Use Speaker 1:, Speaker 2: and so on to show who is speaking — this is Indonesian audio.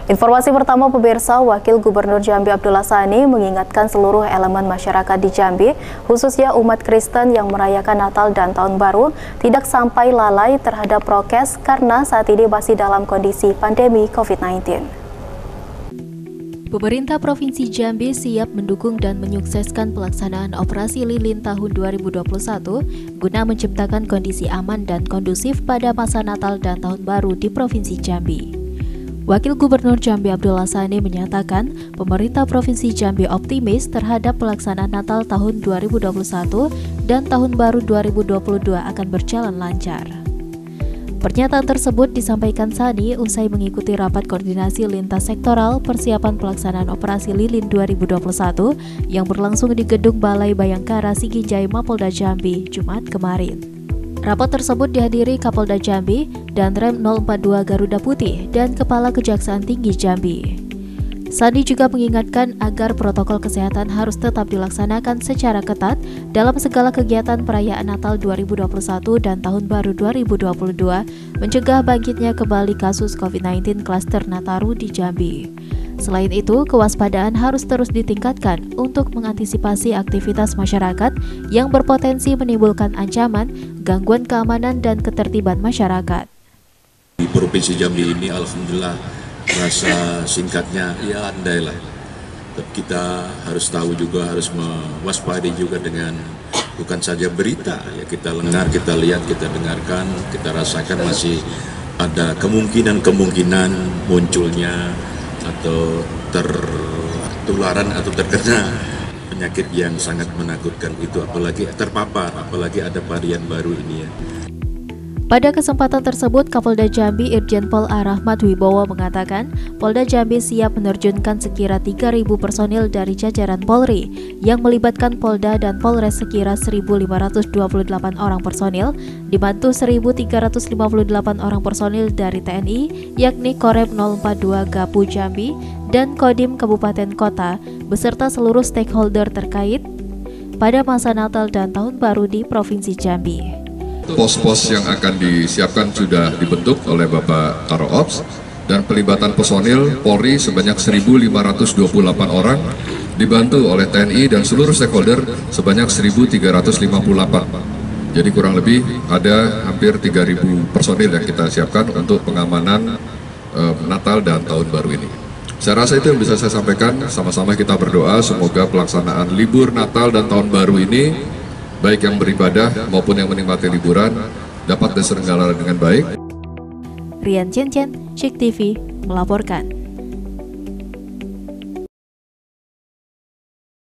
Speaker 1: Informasi pertama pemirsa, Wakil Gubernur Jambi Abdullah Sani mengingatkan seluruh elemen masyarakat di Jambi, khususnya umat Kristen yang merayakan Natal dan Tahun Baru, tidak sampai lalai terhadap prokes karena saat ini masih dalam kondisi pandemi COVID-19.
Speaker 2: Pemerintah Provinsi Jambi siap mendukung dan menyukseskan pelaksanaan Operasi Lilin tahun 2021 guna menciptakan kondisi aman dan kondusif pada masa Natal dan Tahun Baru di Provinsi Jambi. Wakil Gubernur Jambi Abdullah Sani menyatakan, pemerintah Provinsi Jambi optimis terhadap pelaksanaan Natal tahun 2021 dan Tahun Baru 2022 akan berjalan lancar. Pernyataan tersebut disampaikan Sani usai mengikuti rapat koordinasi lintas sektoral persiapan pelaksanaan Operasi Lilin 2021 yang berlangsung di Gedung Balai Bayangkara Siginjai Mapolda Jambi, Jumat kemarin. Rapat tersebut dihadiri Kapolda Jambi, Danrem 042 Garuda Putih, dan Kepala Kejaksaan Tinggi Jambi. Sani juga mengingatkan agar protokol kesehatan harus tetap dilaksanakan secara ketat dalam segala kegiatan perayaan Natal 2021 dan Tahun Baru 2022, mencegah bangkitnya kembali kasus COVID-19 klaster Nataru di Jambi. Selain itu, kewaspadaan harus terus ditingkatkan untuk mengantisipasi aktivitas masyarakat yang berpotensi menimbulkan ancaman, gangguan keamanan, dan ketertiban masyarakat.
Speaker 3: Di Provinsi Jambi ini, alhamdulillah, rasa singkatnya ya andai lah. Tapi kita harus tahu juga, harus mewaspadai juga dengan bukan saja berita, ya kita dengar, kita lihat, kita dengarkan, kita rasakan masih ada kemungkinan munculnya atau tertularan atau terkena penyakit yang sangat menakutkan itu, apalagi terpapar, apalagi ada varian baru ini ya.
Speaker 2: Pada kesempatan tersebut, Kapolda Jambi Irjen Pol A. Rahmat Wibowo mengatakan, Polda Jambi siap menerjunkan sekira 3.000 personil dari jajaran Polri yang melibatkan Polda dan Polres sekira 1.528 orang personil, dibantu 1.358 orang personil dari TNI, yakni Korem 042 Gapu Jambi dan Kodim Kabupaten Kota, beserta seluruh stakeholder terkait pada masa Natal dan Tahun Baru di Provinsi Jambi.
Speaker 4: Pos-pos yang akan disiapkan sudah dibentuk oleh Bapak Karo Ops dan pelibatan personil Polri sebanyak 1.528 orang, dibantu oleh TNI dan seluruh stakeholder sebanyak 1.358. Jadi kurang lebih ada hampir 3.000 personil yang kita siapkan untuk pengamanan Natal dan Tahun Baru ini. Saya rasa itu yang bisa saya sampaikan. Sama-sama kita berdoa semoga pelaksanaan libur Natal dan Tahun Baru ini, baik yang beribadah maupun yang menikmati liburan, dapat terselenggara dengan baik.
Speaker 2: Rian Cincin, Syik TV, melaporkan.